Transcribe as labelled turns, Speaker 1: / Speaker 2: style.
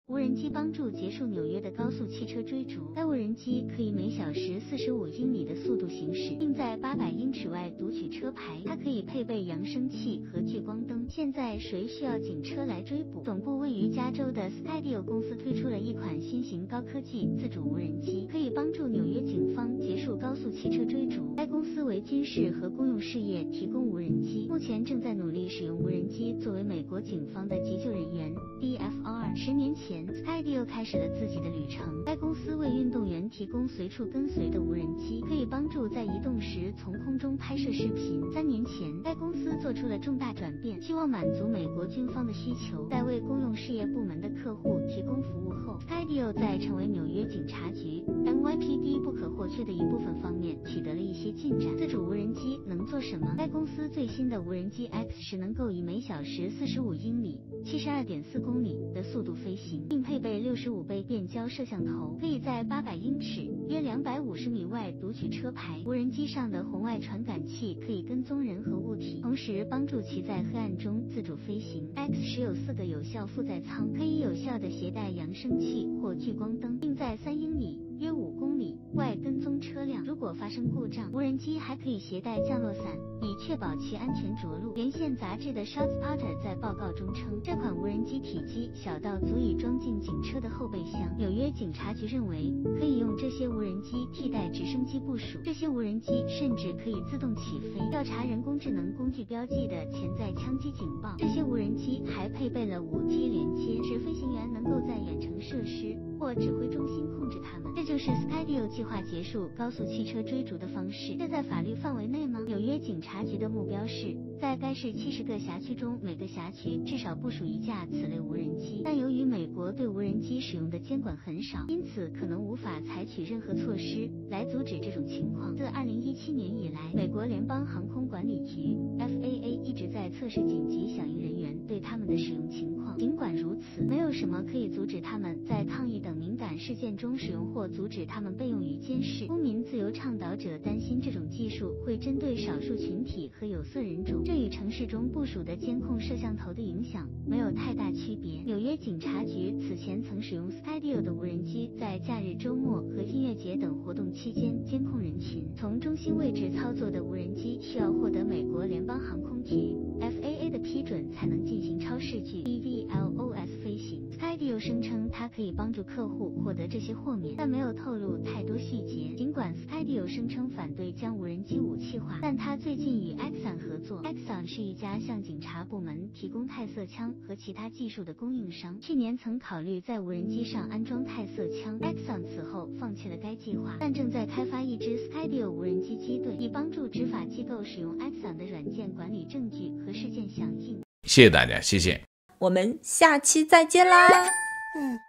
Speaker 1: 无人机帮助结束纽约的高速汽车追逐。该无人机可以每小时45英里的速度行驶，并在800英尺外读取车牌。它可以配备扬声器和聚光灯。现在谁需要警车来追捕？总部位于加州的 Skydio 公司推出了一款新型高科技自主无人机，可以帮助纽约警方结束高速汽车追逐。该公司为军事和公用事业提供无人机，目前正在努力使用无人机作为美国警方的急救人员 DFR。10年前 Skydio 开始了自己的旅程。该公司为运动员提供随处跟随的无人机，可以帮助在移动时从空中拍摄视频。3年前，该公司做出了重大转变，希望满足美国军方的需求。在为公用事业部门的客户提供服务后， Skydio 在成为纽约警察局 NYPD 不可或缺的一部分方面取得了一些进展。自主无人机能做什么？该公司最新的无人机 X10能够以每小时45英里 72.4公里的速度飞行，并配备65倍变焦摄像头，可以在800英尺约250米外读取车牌。无人机上的红外传感器可以跟踪人和物体，同时帮助其在黑暗中自主飞行。X10有4个有效负载舱，可以有效地携带扬声器或聚光灯，并在3英里约5公里外跟踪车辆。如果发生故障，无人机还可以携带降落伞，以确保其安全着陆。连线杂志的 ShotSpotter 在报告中称，这款无人机体积小到足以装进警车的后备箱。纽约警察局认为，可以用这些无人机替代直升机部署，这些无人机甚至可以自动起飞，调查人工智能工具标记的潜在枪击警报。这些无人机还配备了5G 连接，使飞行员能够在远程设施或指挥中心控制它们。这就是 Skydio 计划结束高速汽车追逐的方式。这在法律范围内吗？纽约警察局的目标是在该市70个辖区中，每个辖区至少部署一架此类无人机。但由于美国对无人机使用的监管很少，因此可能无法采取任何措施来阻止这种情况。自2017年以来，美国联邦航空管理局 FAA 一直在测试紧急响应人员对他们的使用情况。尽管如此，没有什么可以阻止他们在抗议等敏感事件中使用，或阻止他们被用于监视。公民自由倡导者担心这种技术会针对少数群体和有色人种，这与城市中部署的监控摄像头的影响没有太大区别。纽约警察局此前曾使用 Skydio 的无人机在假日、周末和音乐节等活动期间监控人群。从中心位置操作的无人机需要获得美国联邦航空局 FAA 的批准才能进行超视距 EVLOS 飞行。Skydio 声称它可以帮助客户获得这些豁免，但没有透露太多细节。尽管 Skydio 声称反对将无人机武器化，但它最近与 Axon 合作。Axon 是一家向警察部门提供钛色枪和其他技术的供应商，去年曾考虑在无人机上安装钛色枪。Axon 此后放弃了该计划，但正在开发一支 Skydio 无人机机队，以帮助执法机构使用 Axon 的软件管理证据和事件响应。
Speaker 2: 谢谢大家，谢谢。
Speaker 3: 我们下期再见啦。